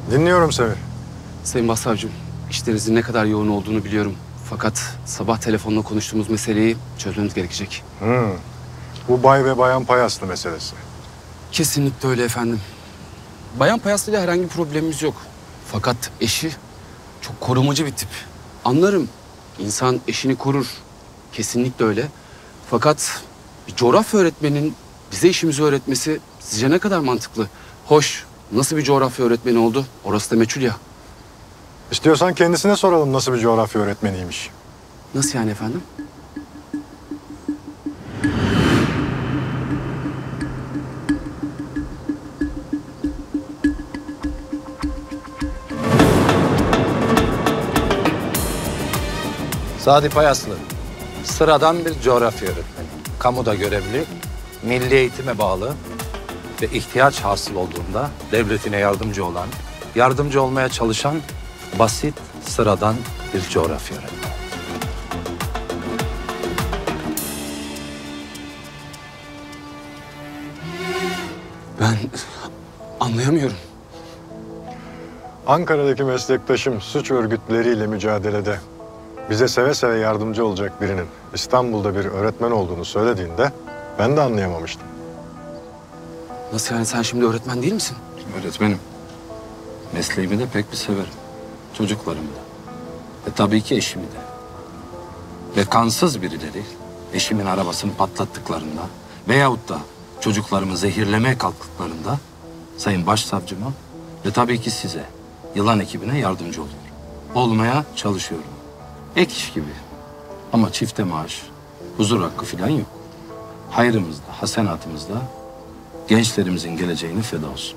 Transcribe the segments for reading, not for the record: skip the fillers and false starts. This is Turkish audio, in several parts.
Dinliyorum seni. Sayın Başsavcım, işlerinizin ne kadar yoğun olduğunu biliyorum. Fakat sabah telefonla konuştuğumuz meseleyi çözmemiz gerekecek. Bu bay ve bayan Payaslı meselesi. Kesinlikle öyle efendim. Bayan Payaslı ile herhangi bir problemimiz yok. Fakat eşi çok korumacı bir tip. Anlarım. İnsan eşini korur. Kesinlikle öyle. Fakat bir coğrafya öğretmeninin bize işimizi öğretmesi sizce ne kadar mantıklı? Hoş, nasıl bir coğrafya öğretmeni oldu? Orası da meçhul ya. İstiyorsan kendisine soralım nasıl bir coğrafya öğretmeniymiş. Nasıl yani efendim? Sadi Payaslı, sıradan bir coğrafya öğretmeni. Kamuda görevli, milli eğitime bağlı ve ihtiyaç hasıl olduğunda devletine yardımcı olan, yardımcı olmaya çalışan basit, sıradan bir coğrafya öğretmeni. Ben anlayamıyorum. Ankara'daki meslektaşım suç örgütleriyle mücadelede bize seve seve yardımcı olacak birinin İstanbul'da bir öğretmen olduğunu söylediğinde ben de anlayamamıştım. Nasıl yani, sen şimdi öğretmen değil misin? Öğretmenim. Mesleğimi de pek bir severim. Çocuklarımı da. Ve tabii ki eşimi de. Ve kansız birileri eşimin arabasını patlattıklarında veyahut da çocuklarımı zehirlemeye kalktıklarında Sayın Başsavcıma ve tabii ki size, yılan ekibine yardımcı oluyorum. Olmaya çalışıyorum. Ek iş gibi. Ama çifte maaş, huzur hakkı falan yok. Hayrımızda, hasenatımızda gençlerimizin geleceğine feda olsun.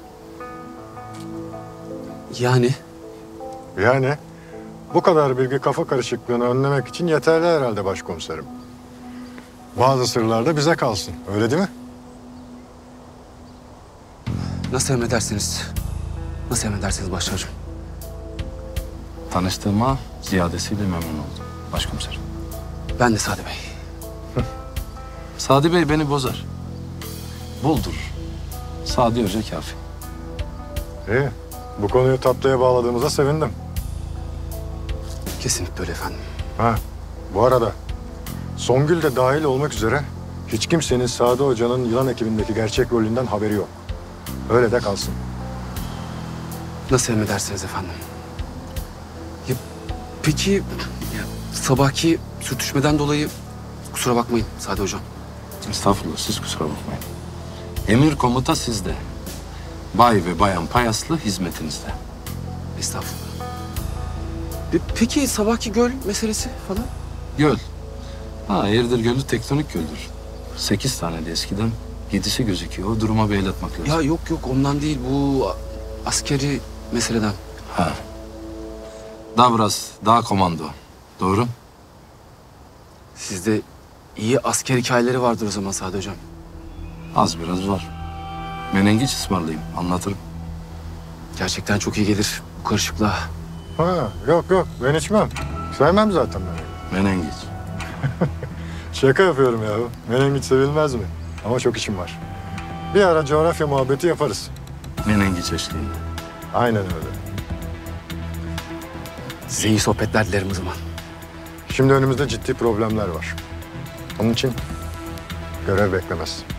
Yani Yani bu kadar bilgi kafa karışıklığını önlemek için yeterli herhalde başkomiserim. Bazı sırlar da bize kalsın, öyle değil mi? nasıl emredersiniz? Nasıl emredersiniz başsavcım? Tanıştığıma ziyadesiyle memnun oldum başkomiserim. Ben de Sadi Bey. Sadi Bey beni bozar. Buldurur. Sadi Hoca kafi. İyi, bu konuyu tatlıya bağladığımıza sevindim. Kesinlikle öyle efendim. Ha, bu arada Songül de dahil olmak üzere hiç kimsenin Sadi Hoca'nın yılan ekibindeki gerçek rolünden haberi yok. Öyle de kalsın. Nasıl emredersiniz efendim? Ya, peki ya, sabahki sürtüşmeden dolayı kusura bakmayın Sadi Hocam. Estağfurullah, siz kusura bakmayın. Emir komuta sizde. Bay ve bayan Payaslı hizmetinizde. Estağfurullah. Peki sabahki göl meselesi falan? Göl. Ha, Eğirdir Gölü tektonik göldür. 8 tane de eskiden 7'si gözüküyor. O duruma bir el atmak lazım. Ya yok ondan değil, bu askeri meseleden. Ha. Dabras, dağ komando. Doğru. Sizde iyi asker hikayeleri vardır o zaman Sadi Hocam. Az biraz var. Menengiç ısmarlayayım, anlatırım. Gerçekten çok iyi gelir bu karışıklığa. Ha, yok ben içmem. Sevmem zaten ben. Menengiç. Şaka yapıyorum ya. Menengiç sevilmez mi? Ama çok işim var. Bir ara coğrafya muhabbeti yaparız. Menengiç eşliğinde. Aynen öyle. Size iyi sohbetler dilerim o zaman. Şimdi önümüzde ciddi problemler var. Onun için görev beklemez.